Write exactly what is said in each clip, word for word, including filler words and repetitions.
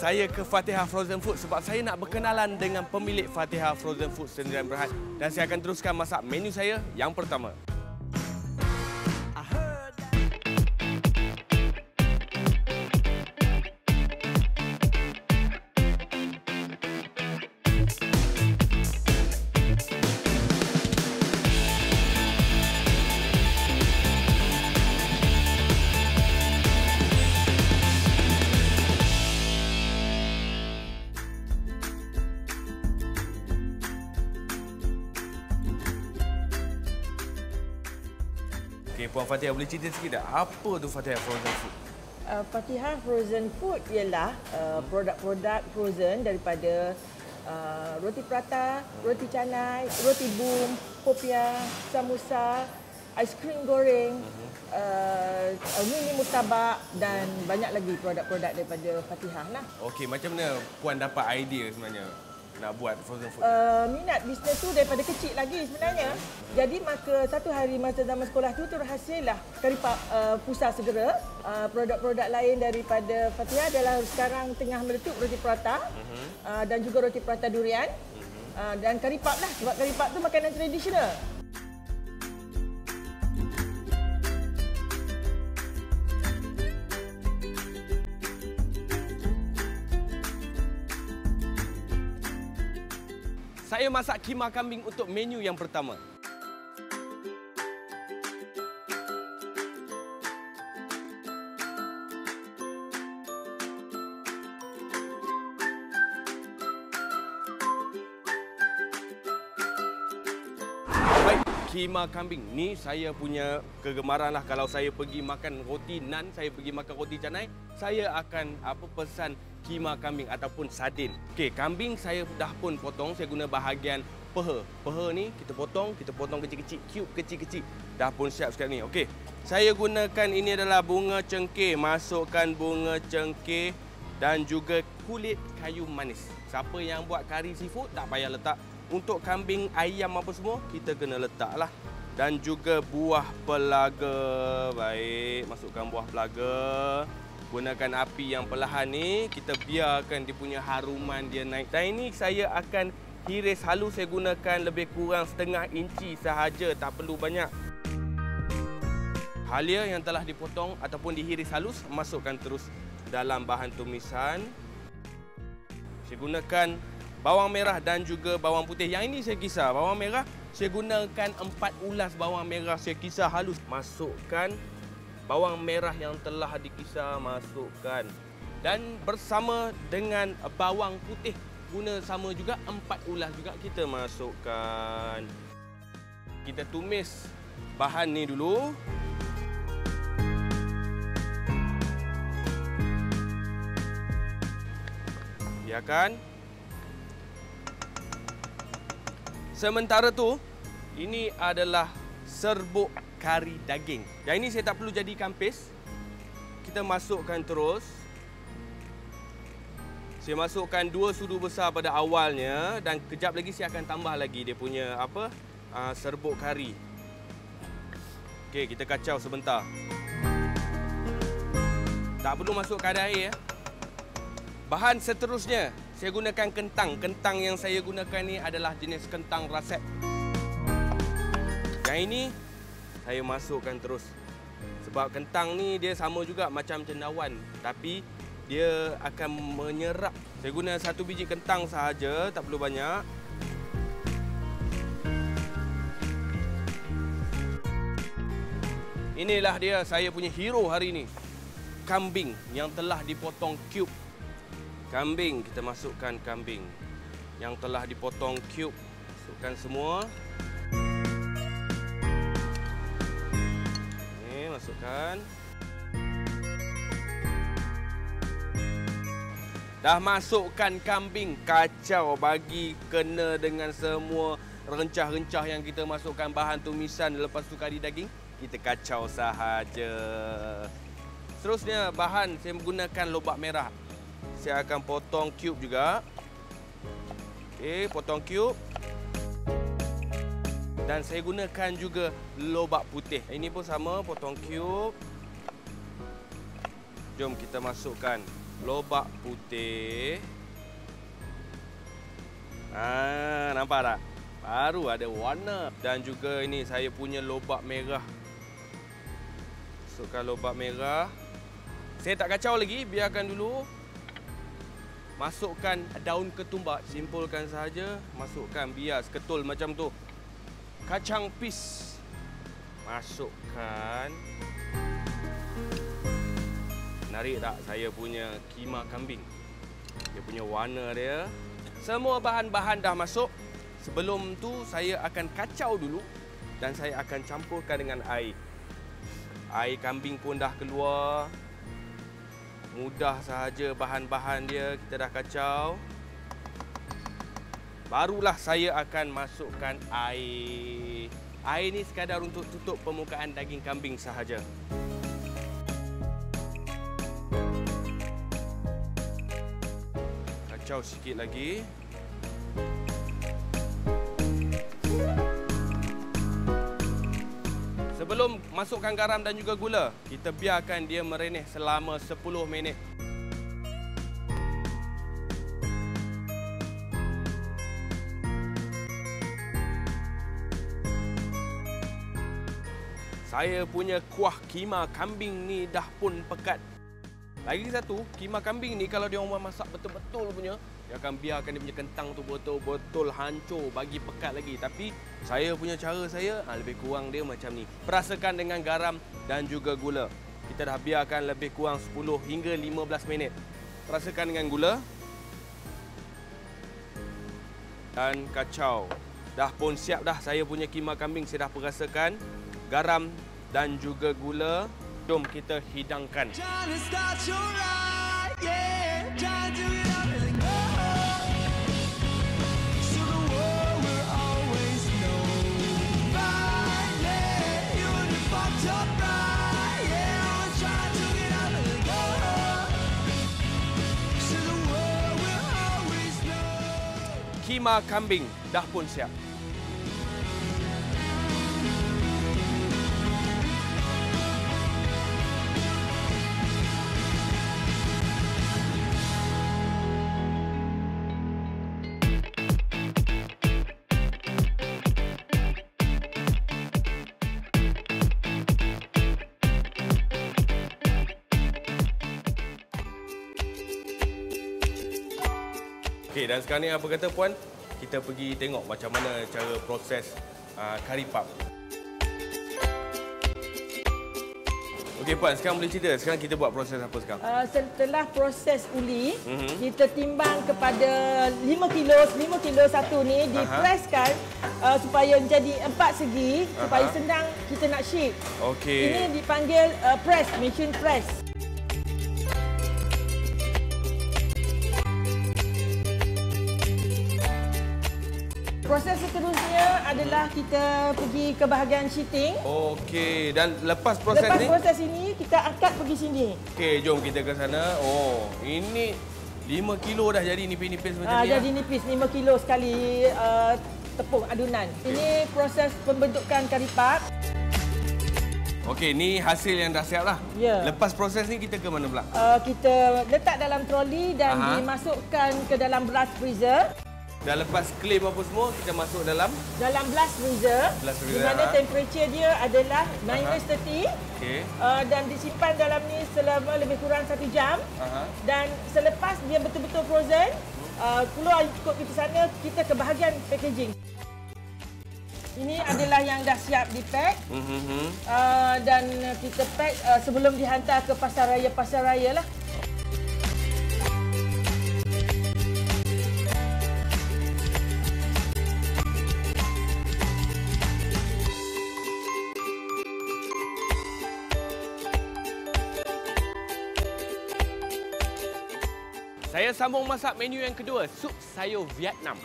saya ke Fatihah Frozen Food sebab saya nak berkenalan dengan pemilik Fatihah Frozen Food Sdn Bhd dan saya akan teruskan masak menu saya yang pertama. Okay, Puan Fatihah boleh cerita sikit tak? Apa tu Fatihah Frozen Food? Uh, Fatihah Frozen Food ialah uh, produk-produk frozen daripada uh, roti prata, roti canai, roti boom, popia, samosa, aiskrim goreng, uh, mini murtabak dan banyak lagi produk-produk daripada Fatihah lah. Okey, macam mana Puan dapat idea sebenarnya nak buat frozen food? Uh, minat bisnes tu daripada kecil lagi sebenarnya. Jadi maka satu hari masa zaman sekolah tu terhasillah Karipap uh, Pusar Segera. Uh, produk-produk lain daripada Fatihah adalah sekarang tengah meletup roti prata uh-huh. uh, dan juga roti prata durian uh-huh. uh, dan karipap lah sebab karipap tu makanan tradisional. Saya masak kima kambing untuk menu yang pertama. Baik, kima kambing ni saya punya kegemaran lah. Kalau saya pergi makan roti nan, saya pergi makan roti canai, saya akan apa pesan kima kambing ataupun sardin. Okey, kambing saya dah pun potong. Saya guna bahagian peha. Peha ni kita potong, kita potong kecil-kecil, cube kecil-kecil. Dah pun siap sekarang ni. Okey. Saya gunakan ini adalah bunga cengkeh. Masukkan bunga cengkeh dan juga kulit kayu manis. Siapa yang buat kari seafood tak payah letak. Untuk kambing, ayam apa semua kita kena letaklah. Dan juga buah pelaga. Baik, masukkan buah pelaga. Gunakan api yang perlahan ni, kita biarkan dia punya haruman dia naik. Dan ini saya akan hiris halus, saya gunakan lebih kurang setengah inci sahaja, tak perlu banyak. Halia yang telah dipotong ataupun dihiris halus, masukkan terus dalam bahan tumisan. Saya gunakan bawang merah dan juga bawang putih. Yang ini saya kisar, bawang merah saya gunakan empat ulas bawang merah, saya kisar halus. Masukkan bawang merah yang telah dikisar, masukkan. Dan bersama dengan bawang putih, guna sama juga empat ulas juga kita masukkan. Kita tumis bahan ni dulu. Biarkan. Sementara tu, ini adalah serbuk kari daging. Yang ini saya tak perlu jadikan paste. Kita masukkan terus. Saya masukkan dua sudu besar pada awalnya dan kejap lagi saya akan tambah lagi dia punya apa? Uh, serbuk kari. Okey, kita kacau sebentar. Tak perlu masukkan air ya. Bahan seterusnya, saya gunakan kentang. Kentang yang saya gunakan ni adalah jenis kentang rasep. Yang ini saya masukkan terus. Sebab kentang ni dia sama juga macam cendawan, tapi dia akan menyerap. Saya guna satu biji kentang sahaja, tak perlu banyak. Inilah dia saya punya hero hari ini. Kambing yang telah dipotong cube. Kambing, kita masukkan kambing yang telah dipotong cube. Masukkan semua. Masukkan. Dah masukkan kambing, kacau bagi kena dengan semua rencah-rencah yang kita masukkan bahan tumisan. Lepas tu kari daging, kita kacau sahaja. Seterusnya bahan saya menggunakan lobak merah. Saya akan potong cube juga. Okey, potong cube. Dan saya gunakan juga lobak putih. Ini pun sama, potong cube. Jom kita masukkan lobak putih. Ah, nampak tak? Baru ada warna. Dan juga ini saya punya lobak merah. Masukkan lobak merah. Saya tak kacau lagi, biarkan dulu. Masukkan daun ketumbar, simpulkan sahaja. Masukkan bias ketul macam tu. Kacang pis. Masukkan. Menarik tak saya punya keema kambing? Dia punya warna dia. Semua bahan-bahan dah masuk. Sebelum tu saya akan kacau dulu dan saya akan campurkan dengan air. Air kambing pun dah keluar. Mudah sahaja bahan-bahan dia kita dah kacau. Barulah saya akan masukkan air. Air ni sekadar untuk tutup permukaan daging kambing sahaja. Kacau sikit lagi. Sebelum masukkan garam dan juga gula, kita biarkan dia merenih selama sepuluh minit. Saya punya kuah keema kambing ni dah pun pekat. Lagi satu, keema kambing ni kalau dia orang masak betul-betul punya, dia akan biarkan dia punya kentang tu betul-betul hancur, bagi pekat lagi. Tapi saya punya cara saya lebih kurang dia macam ni. Perasakan dengan garam dan juga gula. Kita dah biarkan lebih kurang sepuluh hingga lima belas minit. Perasakan dengan gula. Dan kacau. Dah pun siap dah saya punya keema kambing. Saya dah perasakan garam dan juga gula. Jom kita hidangkan. Keema kambing dah pun siap. Okey, dan sekarang ni apa kata puan, kita pergi tengok macam mana cara proses uh, kari puff. Okey puan, sekarang boleh cerita sekarang kita buat proses apa sekarang? Uh, setelah proses uli, mm-hmm. kita timbang kepada lima kilo, lima kilo satu ni dipreskan uh, supaya menjadi empat segi. Aha. Supaya senang kita nak shape. Okey. Ini dipanggil uh, press, machine press. Proses seterusnya adalah kita pergi ke bahagian sheeting. Okey, dan lepas proses lepas ni? Lepas proses ini, kita angkat pergi sini. Okey, jom kita ke sana. Oh, ini lima kilo dah jadi nipis-nipis macam uh, ni. Jadi ya? Nipis, lima kilo sekali uh, tepung adunan. Okay. Ini proses pembentukan kari puff. Okey, ni hasil yang dah siap lah. Ya. Lepas proses ni kita ke mana pula? Uh, kita letak dalam troli dan Aha. dimasukkan ke dalam blast freezer. Dah lepas claim apa semua, kita masuk dalam? Dalam blast freezer. Blast freezer. Di mana temperature dia adalah minus tiga puluh. Okey. Uh, dan disimpan dalam ni selama lebih kurang satu jam. Aha. Dan selepas dia betul-betul frozen, uh, keluar ikut kita sana, kita ke bahagian packaging. Ini adalah yang dah siap di-pack. Mm-hmm. uh, dan kita pack uh, sebelum dihantar ke pasar raya-pasar raya lah. Saya sambung masak menu yang kedua, sup sayur Vietnam.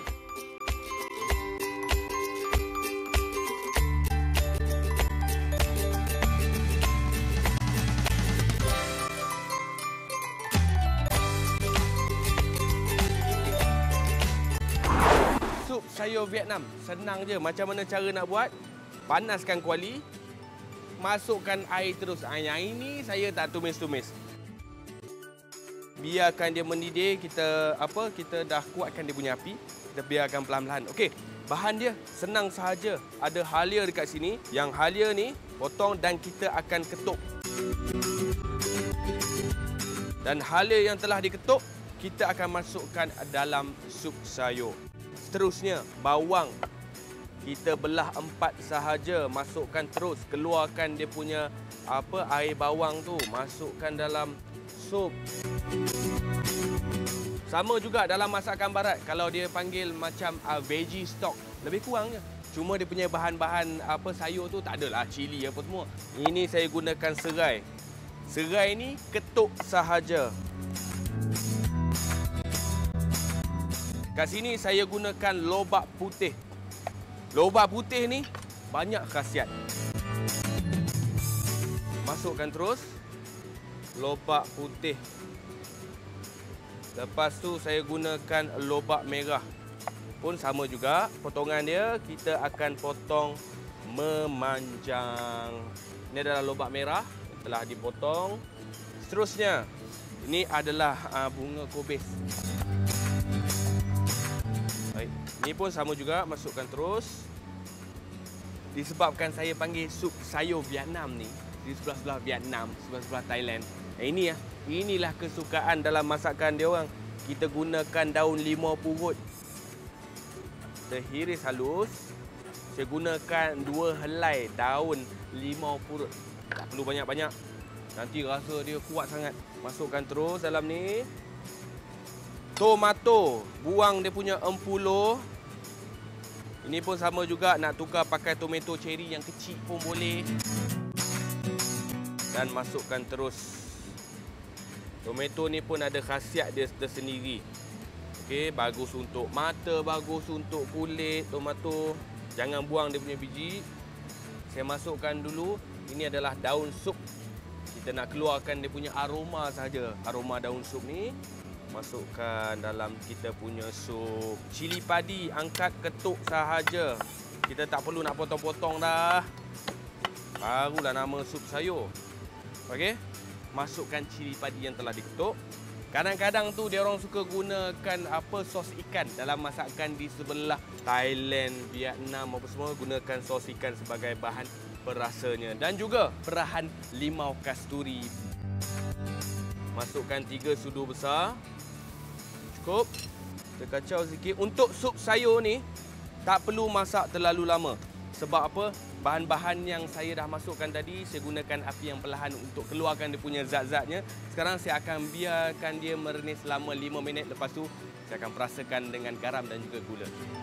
Sup sayur Vietnam, senang je. Macam mana cara nak buat? Panaskan kuali, masukkan air terus. Yang ini saya tak tumis-tumis. biarkan dia mendidih. Kita apa? Kita dah kuatkan dia punya api. Kita biarkan perlahan-lahan. Okey, bahan dia senang sahaja. Ada halia dekat sini. Yang halia ni potong dan kita akan ketuk. Dan halia yang telah diketuk, kita akan masukkan dalam sup sayur. Seterusnya, bawang. Kita belah empat sahaja, masukkan terus, keluarkan dia punya apa air bawang tu, masukkan dalam sup. Sama juga dalam masakan barat, kalau dia panggil macam uh, veggie stock, lebih kurang je. Cuma dia punya bahan-bahan apa sayur tu tak adalah cili apa semua. Ini saya gunakan serai. Serai ni ketuk sahaja. Kat sini saya gunakan lobak putih. Lobak putih ni banyak khasiat. Masukkan terus lobak putih. Lepas tu saya gunakan lobak merah. Pun sama juga, potongan dia kita akan potong memanjang. Ini adalah lobak merah yang telah dipotong. Seterusnya, ini adalah uh, bunga kobis. Baik, ini pun sama juga, masukkan terus. Disebabkan saya panggil sup sayur Vietnam ni, di sebelah-sebelah Vietnam, sebelah-sebelah Thailand. Eh, ini ya, inilah kesukaan dalam masakan dia orang. Kita gunakan daun limau purut. Kita hiris halus. Saya gunakan dua helai daun limau purut. Tak perlu banyak-banyak. Nanti rasa dia kuat sangat. Masukkan terus dalam ni. Tomato. Buang dia punya empulo. Ini pun sama juga. Nak tukar pakai tomato cherry yang kecil pun boleh. Dan masukkan terus. Tomato ni pun ada khasiat dia tersendiri. Okey, bagus untuk mata, bagus untuk kulit tomato. Jangan buang dia punya biji. Saya masukkan dulu. Ini adalah daun sup. Kita nak keluarkan dia punya aroma saja. Aroma daun sup ni. Masukkan dalam kita punya sup. Cili padi, angkat ketuk sahaja. Kita tak perlu nak potong-potong dah. Barulah nama sup sayur. Okey. Masukkan cili padi yang telah diketuk. Kadang-kadang tu dia orang suka gunakan apa sos ikan dalam masakan di sebelah Thailand, Vietnam apa semua, gunakan sos ikan sebagai bahan perasanya dan juga perahan limau kasturi. Masukkan tiga sudu besar. Cukup. Kita kacau sikit. Untuk sup sayur ni tak perlu masak terlalu lama. Sebab apa? Bahan-bahan yang saya dah masukkan tadi, saya gunakan api yang perlahan untuk keluarkan dia punya zat-zatnya. Sekarang saya akan biarkan dia merenis selama lima minit. Lepas tu, saya akan perasakan dengan garam dan juga gula.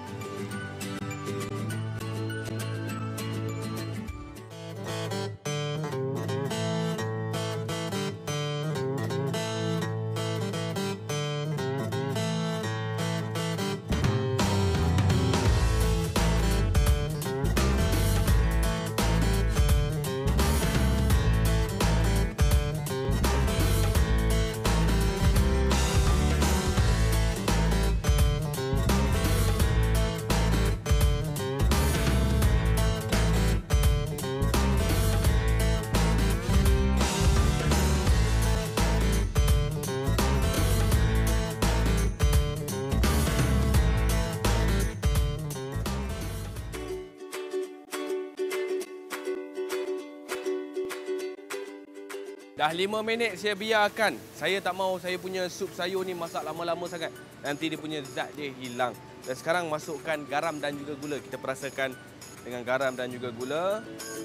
Dah lima minit saya biarkan. Saya tak mahu saya punya sup sayur ni masak lama-lama sangat. Nanti dia punya zat dia hilang. Dan sekarang masukkan garam dan juga gula. Kita perasakan dengan garam dan juga gula.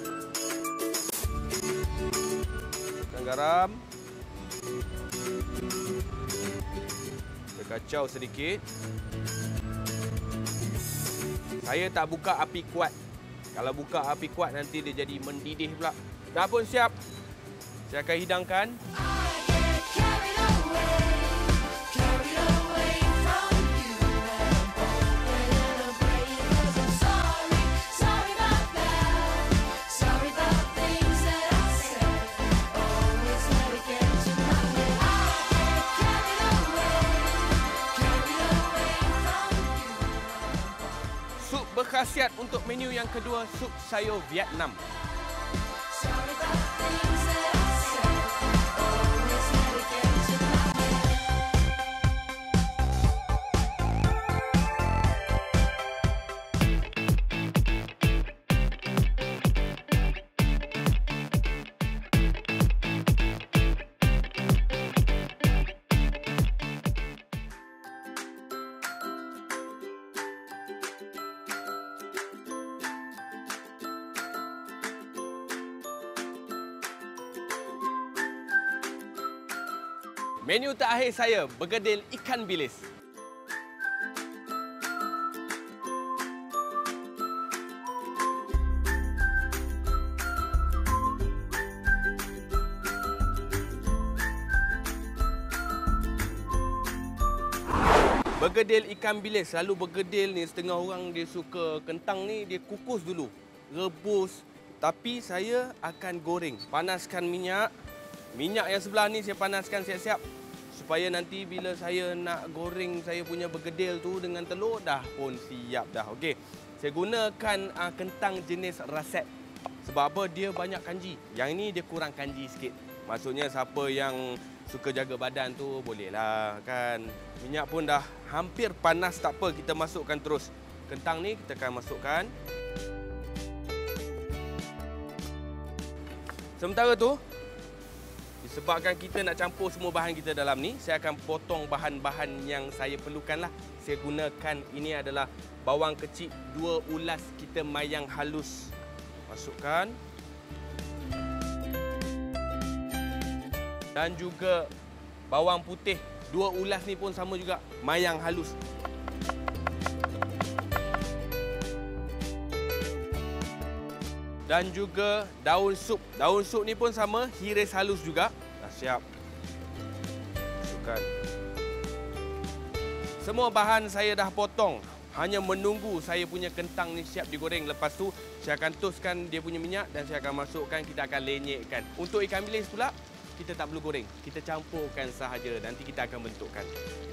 Dan garam. Kita kacau sedikit. Saya tak buka api kuat. Kalau buka api kuat nanti dia jadi mendidih pula. Dah pun siap. Saya akan hidangkan. Sup berkhasiat untuk menu yang kedua, sup sayur Vietnam. Menu terakhir saya, bergedil ikan bilis. Bergedil ikan bilis, selalu bergedil ni setengah orang dia suka kentang ni dia kukus dulu, rebus. Tapi saya akan goreng. Panaskan minyak. Minyak yang sebelah ni saya panaskan siap-siap supaya nanti bila saya nak goreng saya punya bergedil tu dengan telur dah pun siap dah. Okey. Saya gunakan uh, kentang jenis rasep. Sebab apa? Dia banyak kanji. Yang ini dia kurang kanji sikit. Maksudnya siapa yang suka jaga badan tu bolehlah kan. Minyak pun dah hampir panas, tak apa, kita masukkan terus. Kentang ni kita akan masukkan. Sementara tu, disebabkan kita nak campur semua bahan kita dalam ni, saya akan potong bahan-bahan yang saya perlukan lah. Saya gunakan, ini adalah bawang kecil dua ulas kita mayang halus. Masukkan. Dan juga bawang putih dua ulas ni pun sama juga, mayang halus. Dan juga daun sup. Daun sup ni pun sama, hiris halus juga. Dah siap. Masukkan. Semua bahan saya dah potong. Hanya menunggu saya punya kentang ni siap digoreng. Lepas tu saya akan toskan dia punya minyak dan saya akan masukkan, kita akan lenyekkan. Untuk ikan bilis pula, kita tak perlu goreng. Kita campurkan sahaja. Nanti kita akan bentukkan.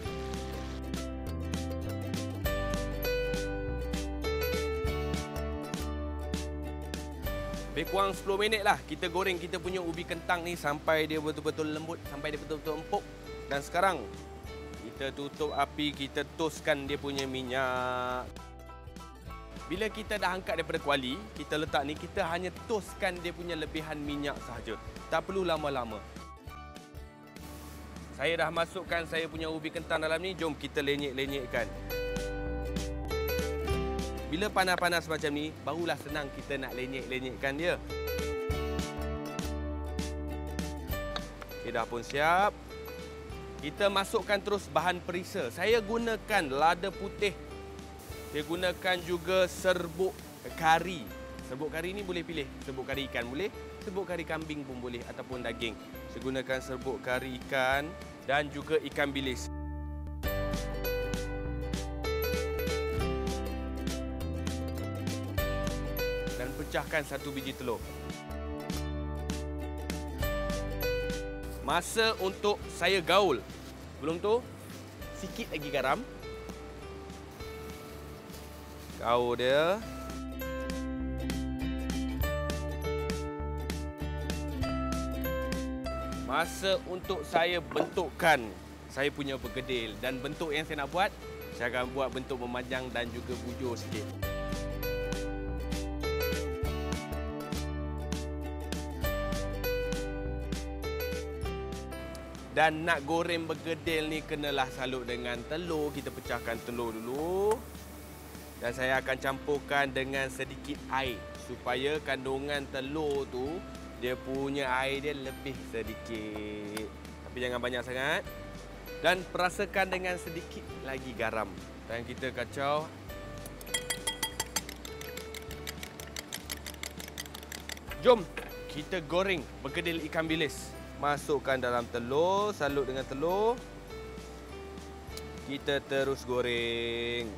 Lebih kurang sepuluh minit lah kita goreng kita punya ubi kentang ni sampai dia betul-betul lembut, sampai dia betul-betul empuk. Dan sekarang kita tutup api, kita toskan dia punya minyak. Bila kita dah angkat daripada kuali, kita letak ni, kita hanya toskan dia punya lebihan minyak sahaja. Tak perlu lama-lama. Saya dah masukkan saya punya ubi kentang dalam ni, jom kita lenyek-lenyekkan. Bila panas-panas macam ni, barulah senang kita nak lenyek-lenyekkan dia. Okey, dah pun siap. Kita masukkan terus bahan perisa. Saya gunakan lada putih. Saya gunakan juga serbuk kari. Serbuk kari ni boleh pilih. Serbuk kari ikan boleh, serbuk kari kambing pun boleh ataupun daging. Saya gunakan serbuk kari ikan dan juga ikan bilis. Dan pecahkan satu biji telur. Masa untuk saya gaul. Sebelum tu, sikit lagi garam. Gaul dia. Masa untuk saya bentukkan saya punya bergedil. Dan bentuk yang saya nak buat, saya akan buat bentuk memanjang dan juga bujur sikit. Dan nak goreng bergedil ni kenalah salut dengan telur. Kita pecahkan telur dulu. Dan saya akan campurkan dengan sedikit air. Supaya kandungan telur tu, dia punya air dia lebih sedikit. Tapi jangan banyak sangat. Dan perasakan dengan sedikit lagi garam. Dan kita kacau. Jom kita goreng bergedil ikan bilis. Masukkan dalam telur, salut dengan telur. Kita terus goreng.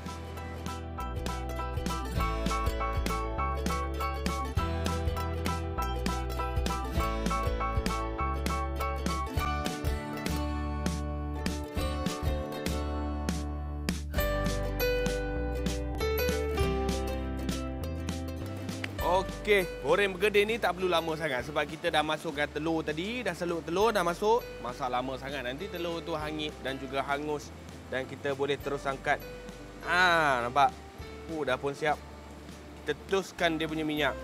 Okey, goreng bergedil ni tak perlu lama sangat sebab kita dah masukkan telur tadi, dah selut telur dah masuk. Masak lama sangat nanti telur tu hangit dan juga hangus dan kita boleh terus angkat. Ah, nampak? Oh, dah pun siap. Kita teruskan dia punya minyak.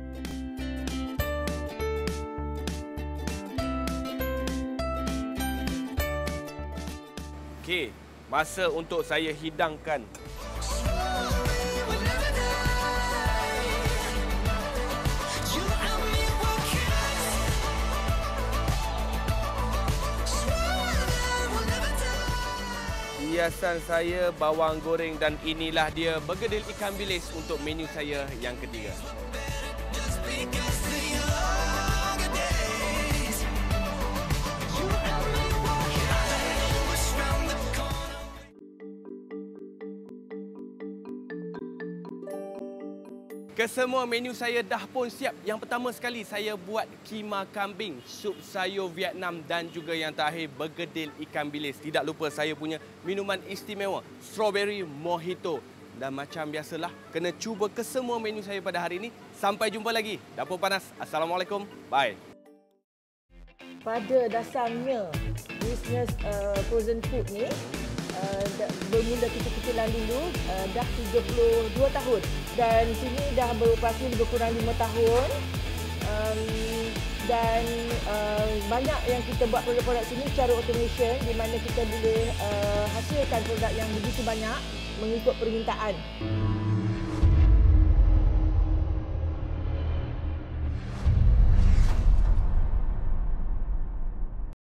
Okey, masa untuk saya hidangkan. hiasan saya, bawang goreng dan inilah dia bergedil ikan bilis untuk menu saya yang ketiga. Kesemua menu saya dah pun siap. Yang pertama sekali saya buat kima kambing, sup sayur Vietnam dan juga yang terakhir bergedil ikan bilis. Tidak lupa saya punya minuman istimewa, strawberry mojito. Dan macam biasalah, kena cuba kesemua menu saya pada hari ini. Sampai jumpa lagi. Dapur Panas. Assalamualaikum. Bye. Pada dasarnya, bisnes uh, frozen food ni uh, bermula kecil-kecilan dulu, uh, dah tiga puluh dua tahun. Dan sini dah beroperasi lebih kurang lima tahun. Um, dan uh, banyak yang kita buat produk-produk sini secara automation di mana kita boleh uh, hasilkan produk yang begitu banyak mengikut permintaan.